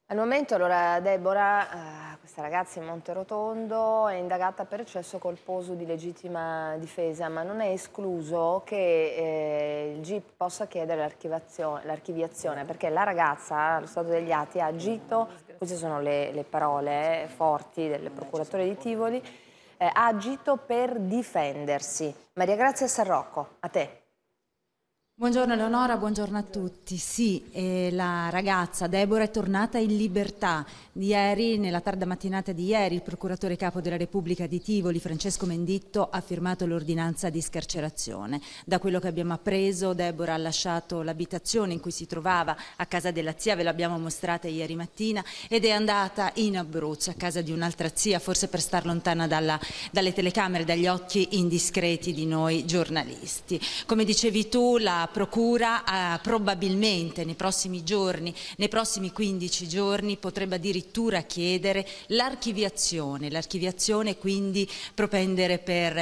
Al momento, allora, Deborah, questa ragazza in Monterotondo, è indagata per eccesso colposo di legittima difesa, ma non è escluso che il GIP possa chiedere l'archiviazione, perché la ragazza, allo stato degli atti, ha agito, queste sono le parole forti del procuratore di Tivoli, ha agito per difendersi. Maria Grazia Sarrocco, a te. Buongiorno Eleonora, buongiorno a tutti. Sì, la ragazza Deborah è tornata in libertà. Ieri, nella tarda mattinata di ieri, il procuratore capo della Repubblica di Tivoli, Francesco Menditto, ha firmato l'ordinanza di scarcerazione. Da quello che abbiamo appreso, Deborah ha lasciato l'abitazione in cui si trovava a casa della zia, ve l'abbiamo mostrata ieri mattina, ed è andata in Abruzzo, a casa di un'altra zia, forse per star lontana dalle telecamere, dagli occhi indiscreti di noi giornalisti. Come dicevi tu, la Procura probabilmente nei prossimi giorni, nei prossimi 15 giorni, potrebbe addirittura chiedere l'archiviazione, quindi propendere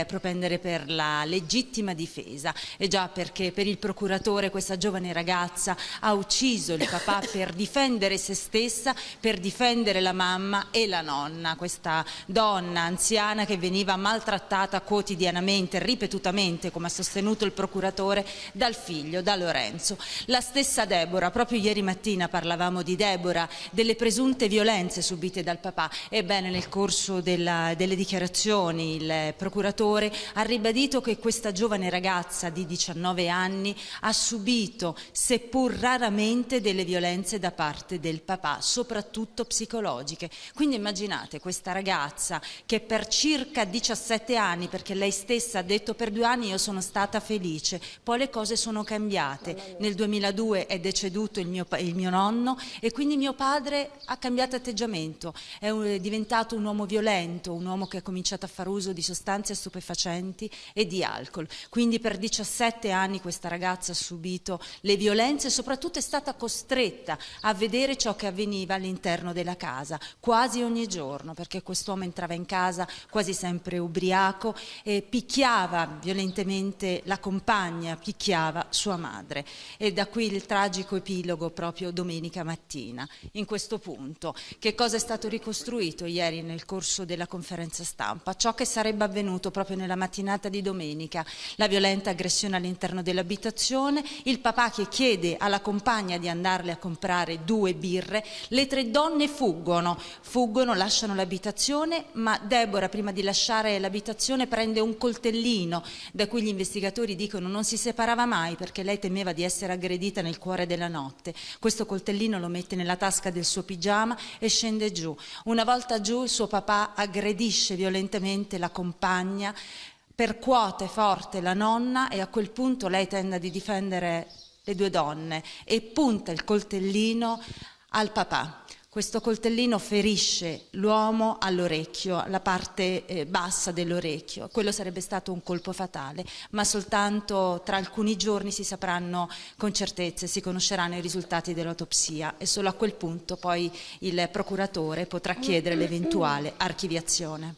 per la legittima difesa. E già perché per il procuratore questa giovane ragazza ha ucciso il papà per difendere se stessa, per difendere la mamma e la nonna, questa donna anziana che veniva maltrattata quotidianamente, ripetutamente, come ha sostenuto il procuratore, dal figlio, da Lorenzo. La stessa Deborah, proprio ieri mattina parlavamo di Deborah, delle presunte violenze subite dal papà. Ebbene, nel corso delle dichiarazioni il procuratore ha ribadito che questa giovane ragazza di 19 anni ha subito, seppur raramente, delle violenze da parte del papà, soprattutto psicologiche. Quindi immaginate questa ragazza che per circa 17 anni, perché lei stessa ha detto per 2 anni io sono stata felice, poi le cose sono cambiate. Nel 2002 è deceduto il mio nonno e quindi mio padre ha cambiato atteggiamento, è diventato un uomo violento, un uomo che ha cominciato a fare uso di sostanze stupefacenti e di alcol. Quindi per 17 anni questa ragazza ha subito le violenze e soprattutto è stata costretta a vedere ciò che avveniva all'interno della casa, quasi ogni giorno, perché quest'uomo entrava in casa quasi sempre ubriaco e picchiava violentemente la compagna, picchiava sua madre. E da qui il tragico epilogo proprio domenica mattina. In questo punto, che cosa è stato ricostruito ieri nel corso della conferenza stampa? Ciò che sarebbe avvenuto proprio nella mattinata di domenica, la violenta aggressione all'interno dell'abitazione, il papà che chiede alla compagna di andarle a comprare 2 birre, le 3 donne fuggono, lasciano l'abitazione, ma Deborah prima di lasciare l'abitazione prende un coltellino, da cui gli investigatori dicono non si separava mai perché lei temeva di essere aggredita nel cuore della notte. Questo coltellino lo mette nella tasca del suo pigiama e scende giù. Una volta giù il suo papà aggredisce violentemente la compagna, percuote forte la nonna e a quel punto lei tenta di difendere le 2 donne e punta il coltellino al papà. Questo coltellino ferisce l'uomo all'orecchio, alla parte bassa dell'orecchio. Quello sarebbe stato un colpo fatale, ma soltanto tra alcuni giorni si sapranno con certezza, si conosceranno i risultati dell'autopsia e solo a quel punto poi il procuratore potrà chiedere l'eventuale archiviazione.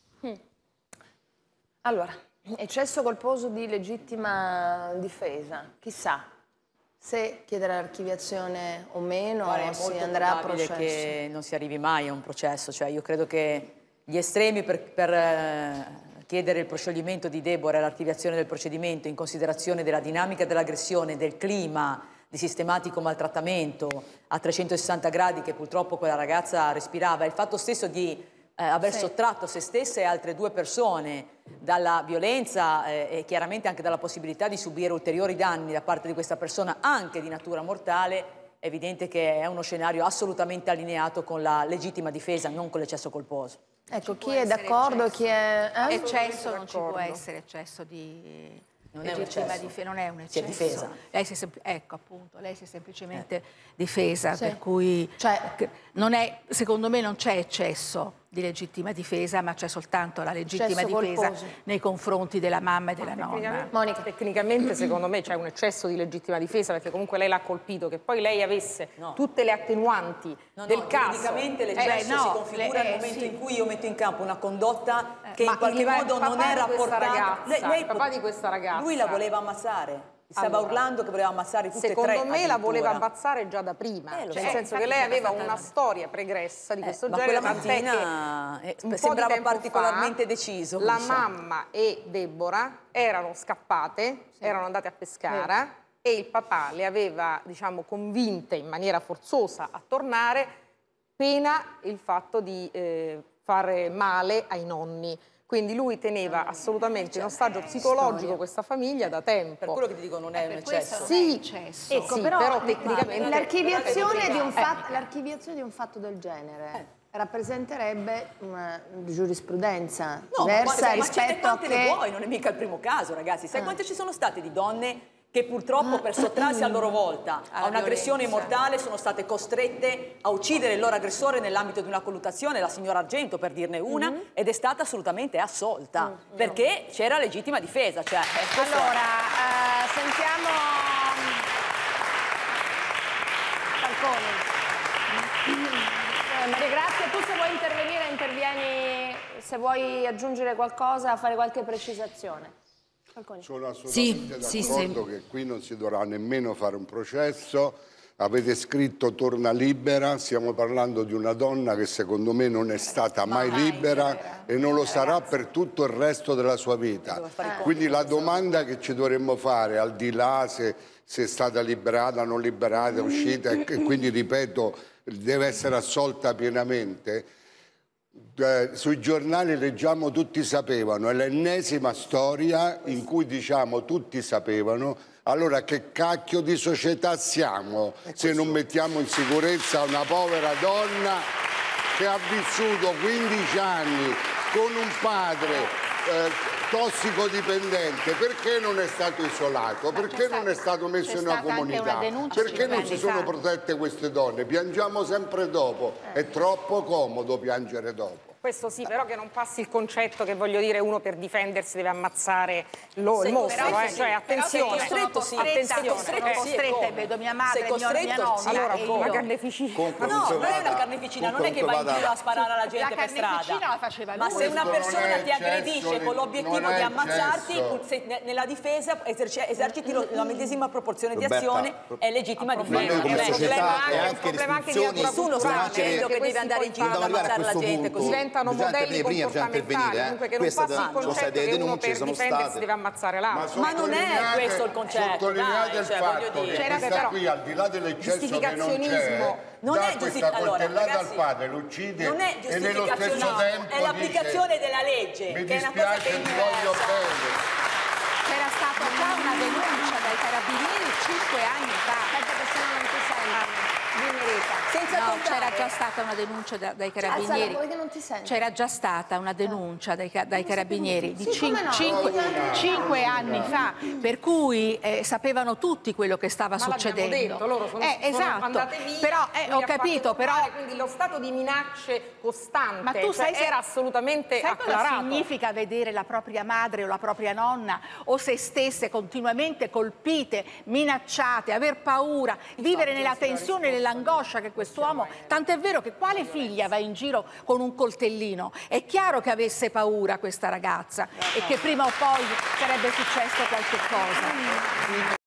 Allora, eccesso colposo di legittima difesa, chissà se chiedere l'archiviazione o meno, si andrà a processo. È che non si arrivi mai a un processo, cioè io credo che gli estremi per chiedere il proscioglimento di Deborah e l'archiviazione del procedimento in considerazione della dinamica dell'aggressione, del clima di sistematico maltrattamento a 360 gradi che purtroppo quella ragazza respirava, e il fatto stesso di aver sottratto se stessa e altre 2 persone dalla violenza e chiaramente anche dalla possibilità di subire ulteriori danni da parte di questa persona, anche di natura mortale, è evidente che è uno scenario assolutamente allineato con la legittima difesa, non con l'eccesso colposo. Ecco, chi è d'accordo, chi è... Eccesso non ci può essere eccesso di... Non è un eccesso. Non è un eccesso. Si è difesa. Ecco, appunto, lei si è semplicemente difesa, per cui non è, secondo me non c'è eccesso di legittima difesa, ma c'è soltanto la legittima difesa nei confronti della mamma e della nonna. Monica, tecnicamente secondo me c'è un eccesso di legittima difesa perché comunque lei l'ha colpito, che poi lei avesse tutte le attenuanti del caso. Tecnicamente l'eccesso si configura nel momento in cui io metto in campo una condotta che in qualche modo non è rapportata. Il papà di questa ragazza. Lui la voleva ammazzare. stava urlando che voleva ammazzare tutte e tre. Secondo me la voleva ammazzare già da prima, nel senso che lei aveva una storia pregressa di questo genere, ma quella mattina sembrava particolarmente deciso. La mamma e Deborah erano scappate, erano andate a Pescara e il papà le aveva, diciamo, convinte in maniera forzosa a tornare, pena il fatto di fare male ai nonni. Quindi lui teneva assolutamente in ostaggio psicologico questa famiglia da tempo. Per quello che ti dico non è un eccesso. Sì, ecco, sì, però tecnicamente l'archiviazione di un fatto del genere rappresenterebbe una giurisprudenza diversa rispetto a che... vuoi, non è mica il primo caso, ragazzi. Sai quante ci sono state di donne che purtroppo per sottrarsi a loro volta a un'aggressione mortale sono state costrette a uccidere il loro aggressore nell'ambito di una colluttazione, la signora Argento per dirne una, ed è stata assolutamente assolta, perché c'era legittima difesa. Cioè, allora, sentiamo Falcone. Maria Grazia, tu se vuoi intervenire intervieni, se vuoi aggiungere qualcosa, fare qualche precisazione. Sono assolutamente d'accordo che qui non si dovrà nemmeno fare un processo. Avete scritto torna libera, stiamo parlando di una donna che secondo me non è stata mai libera e non lo sarà per tutto il resto della sua vita. Quindi la domanda che ci dovremmo fare, al di là se è stata liberata, non liberata, uscita e quindi ripeto deve essere assolta pienamente. Sui giornali leggiamo tutti sapevano, è l'ennesima storia in cui diciamo tutti sapevano. Allora che cacchio di società siamo se non mettiamo in sicurezza una povera donna che ha vissuto 15 anni con un padre tossicodipendente? Perché non è stato isolato? Perché non è stato messo in una comunità? Perché non si sono protette queste donne? Piangiamo sempre dopo, è troppo comodo piangere dopo. Questo sì, però che non passi il concetto che, voglio dire, uno per difendersi deve ammazzare il mostro, cioè attenzione. Sono costretta e vedo mia madre, mia nonna. Allora, la carneficina. No, non è una carneficina, non è che vai in giro a sparare alla gente per strada. La faceva ma se una persona ti aggredisce con l'obiettivo di ammazzarti, nella difesa eserciti la medesima proporzione di azione, è legittima difesa. Come società e anche restrizioni. Nessuno sta dicendo che deve andare in giro ad ammazzare la gente così. Diventano modelli comportamentali, comunque che non passi il concetto che uno per difendersi deve ammazzare l'altro. Ma non è questo il concetto. Sottolineate il fatto che questa qui, al di là dell'eccesso che non c'è, dà questa coltellata al padre, lo uccide e nello stesso tempo è l'applicazione della legge. Mi dispiace, ti voglio bene. C'era stata già una denuncia dai carabinieri 5 anni fa. Aspetta che se no non ti senti. No, c'era già stata una denuncia dai carabinieri. C'era già stata una denuncia dai carabinieri di 5 anni fa, per cui sapevano tutti quello che stava succedendo. Detto, loro sono andate via, però ho capito, però quindi lo stato di minacce costante, ma tu era assolutamente acclarato. Cosa significa vedere la propria madre o la propria nonna o se stesse continuamente colpite, minacciate, aver paura, vivere nella tensione e nell'angoscia che quest'uomo, tant'è vero che quale figlia va in giro con un coltellino? È chiaro che avesse paura questa ragazza e che prima o poi sarebbe successo qualche cosa.